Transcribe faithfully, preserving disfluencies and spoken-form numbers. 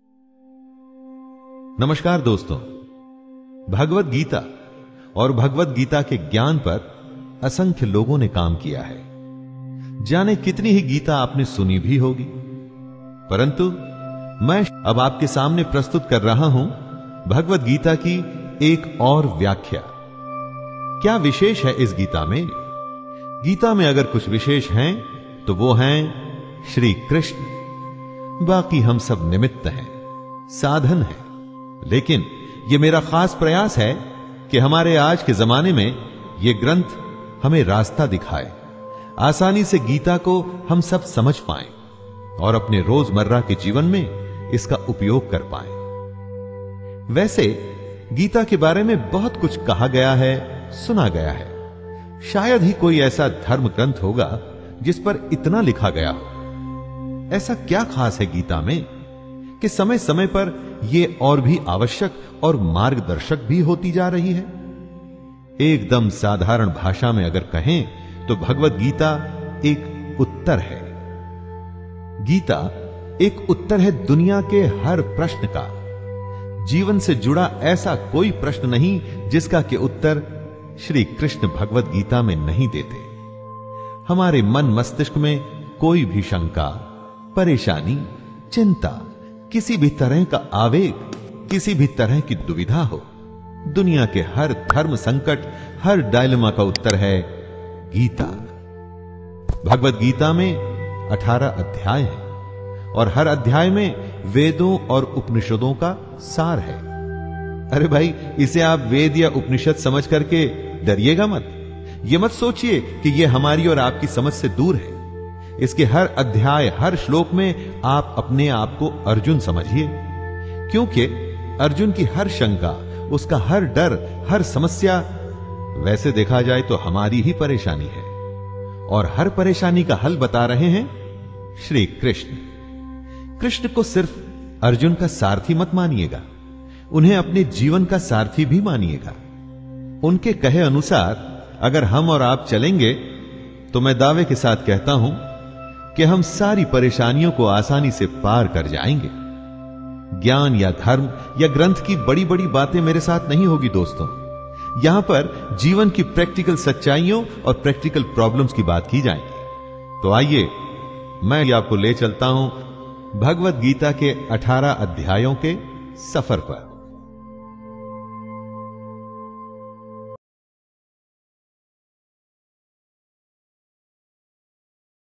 नमस्कार दोस्तों, भगवत गीता और भगवत गीता के ज्ञान पर असंख्य लोगों ने काम किया है। जाने कितनी ही गीता आपने सुनी भी होगी, परंतु मैं अब आपके सामने प्रस्तुत कर रहा हूं भगवत गीता की एक और व्याख्या। क्या विशेष है इस गीता में? गीता में अगर कुछ विशेष हैं तो वो हैं श्री कृष्ण। बाकी हम सब निमित्त हैं, साधन हैं। लेकिन यह मेरा खास प्रयास है कि हमारे आज के जमाने में यह ग्रंथ हमें रास्ता दिखाए, आसानी से गीता को हम सब समझ पाएं और अपने रोजमर्रा के जीवन में इसका उपयोग कर पाएं। वैसे गीता के बारे में बहुत कुछ कहा गया है, सुना गया है। शायद ही कोई ऐसा धर्म ग्रंथ होगा जिस पर इतना लिखा गया हो। ऐसा क्या खास है गीता में कि समय समय पर यह और भी आवश्यक और मार्गदर्शक भी होती जा रही है? एकदम साधारण भाषा में अगर कहें तो भगवत गीता एक उत्तर है। गीता एक उत्तर है दुनिया के हर प्रश्न का। जीवन से जुड़ा ऐसा कोई प्रश्न नहीं जिसका के उत्तर श्री कृष्ण भगवत गीता में नहीं देते। हमारे मन मस्तिष्क में कोई भी शंका, परेशानी, चिंता, किसी भी तरह का आवेग, किसी भी तरह की दुविधा हो, दुनिया के हर धर्म संकट, हर डायलेमा का उत्तर है गीता। भगवत गीता में अठारह अध्याय हैं और हर अध्याय में वेदों और उपनिषदों का सार है। अरे भाई, इसे आप वेद या उपनिषद समझ करके डरिएगा मत। ये मत सोचिए कि यह हमारी और आपकी समझ से दूर है। इसके हर अध्याय, हर श्लोक में आप अपने आप को अर्जुन समझिए, क्योंकि अर्जुन की हर शंका, उसका हर डर, हर समस्या वैसे देखा जाए तो हमारी ही परेशानी है। और हर परेशानी का हल बता रहे हैं श्री कृष्ण। कृष्ण को सिर्फ अर्जुन का सारथी मत मानिएगा, उन्हें अपने जीवन का सारथी भी मानिएगा। उनके कहे अनुसार अगर हम और आप चलेंगे तो मैं दावे के साथ कहता हूं कि हम सारी परेशानियों को आसानी से पार कर जाएंगे। ज्ञान या धर्म या ग्रंथ की बड़ी बड़ी बातें मेरे साथ नहीं होगी दोस्तों। यहां पर जीवन की प्रैक्टिकल सच्चाइयों और प्रैक्टिकल प्रॉब्लम्स की बात की जाएगी। तो आइए मैं आपको ले चलता हूं भगवत गीता के अठारह अध्यायों के सफर पर।